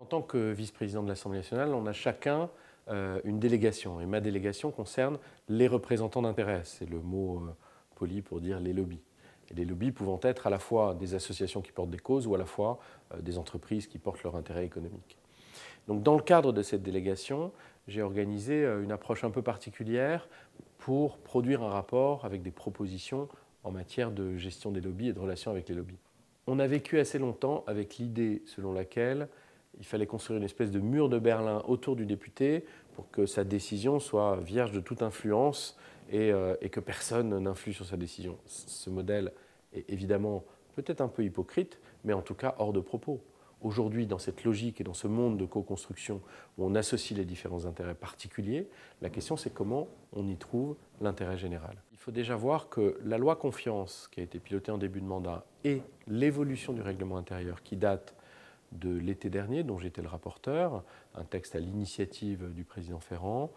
tant que vice-président de l'Assemblée nationale, on a chacun une délégation. Et ma délégation concerne les représentants d'intérêt. C'est le mot poli pour dire les lobbies. Et les lobbies pouvant être à la fois des associations qui portent des causes ou à la fois des entreprises qui portent leur intérêt économique. Donc, dans le cadre de cette délégation, j'ai organisé une approche un peu particulière pour produire un rapport avec des propositions en matière de gestion des lobbies et de relations avec les lobbies. On a vécu assez longtemps avec l'idée selon laquelle il fallait construire une espèce de mur de Berlin autour du député pour que sa décision soit vierge de toute influence et que personne n'influe sur sa décision. Ce modèle est évidemment peut-être un peu hypocrite, mais en tout cas hors de propos. Aujourd'hui, dans cette logique et dans ce monde de co-construction où on associe les différents intérêts particuliers, la question c'est comment on y trouve l'intérêt général. Il faut déjà voir que la loi Confiance, qui a été pilotée en début de mandat, et l'évolution du règlement intérieur qui date de l'été dernier, dont j'étais le rapporteur, un texte à l'initiative du président Ferrand,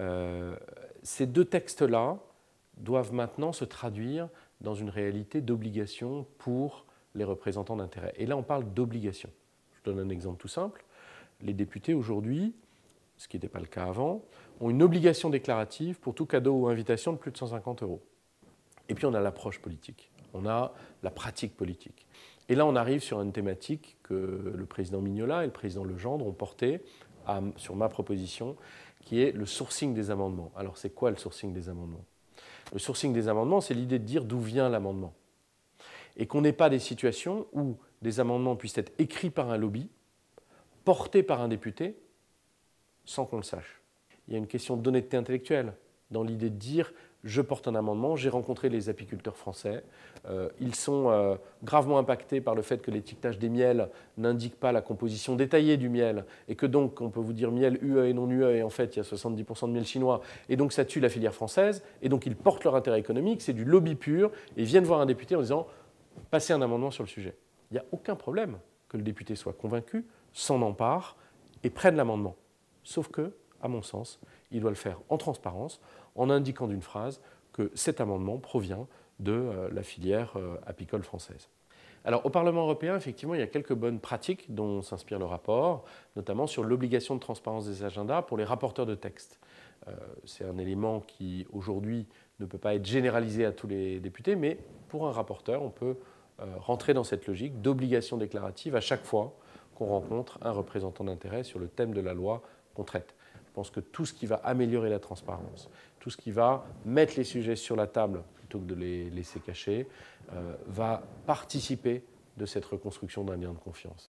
ces deux textes-là doivent maintenant se traduire dans une réalité d'obligation pour les représentants d'intérêt. Et là, on parle d'obligation. Je donne un exemple tout simple. Les députés aujourd'hui, ce qui n'était pas le cas avant, ont une obligation déclarative pour tout cadeau ou invitation de plus de 150 €. Et puis on a l'approche politique, on a la pratique politique. Et là on arrive sur une thématique que le président Mignola et le président Legendre ont portée sur ma proposition, qui est le sourcing des amendements. Alors c'est quoi le sourcing des amendements? Le sourcing des amendements, c'est l'idée de dire d'où vient l'amendement. Et qu'on n'ait pas des situations où des amendements puissent être écrits par un lobby, portés par un député, sans qu'on le sache. Il y a une question d'honnêteté intellectuelle dans l'idée de dire « je porte un amendement, j'ai rencontré les apiculteurs français, ils sont gravement impactés par le fait que l'étiquetage des miels n'indique pas la composition détaillée du miel et que donc on peut vous dire miel UE et non UE et en fait il y a 70% de miel chinois et donc ça tue la filière française et donc ils portent leur intérêt économique, c'est du lobby pur et ils viennent voir un député en disant « passez un amendement sur le sujet ». Il n'y a aucun problème que le député soit convaincu, s'en empare et prenne l'amendement. Sauf que, à mon sens, il doit le faire en transparence, en indiquant d'une phrase que cet amendement provient de la filière apicole française. Alors, au Parlement européen, effectivement, il y a quelques bonnes pratiques dont s'inspire le rapport, notamment sur l'obligation de transparence des agendas pour les rapporteurs de textes. C'est un élément qui, aujourd'hui, ne peut pas être généralisé à tous les députés, mais pour un rapporteur, on peut rentrer dans cette logique d'obligation déclarative à chaque fois qu'on rencontre un représentant d'intérêt sur le thème de la loi qu'on traite. Je pense que tout ce qui va améliorer la transparence, tout ce qui va mettre les sujets sur la table plutôt que de les laisser cacher, va participer de cette reconstruction d'un lien de confiance.